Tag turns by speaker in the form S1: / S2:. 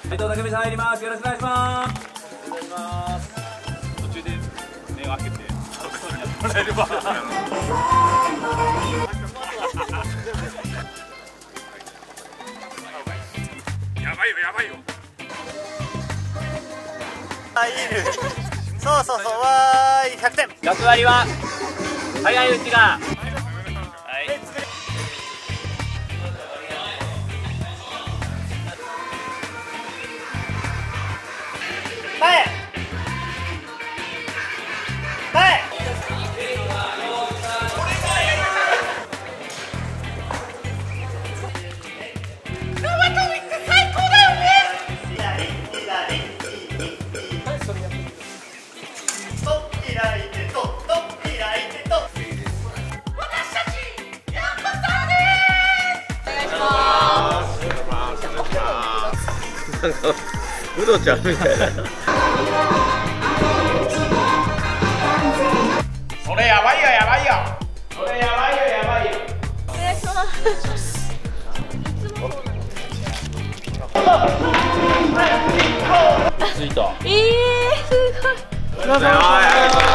S1: 斉藤匠さん入ります。よろしくお願いします。
S2: お願いします。途中で目を開けて楽しそうにやってもらえれば。やばいよやばいよ。
S3: あ、いいね。そうそうそう、わーい、100点。
S1: 役割は早いうちが。
S3: 前前
S4: なんかウドちゃんみたいな。
S2: それやばいよやばいよ。それやばいよやばいよ。
S5: お願いします。
S1: ついた。
S5: すごい。
S4: はいはいはい。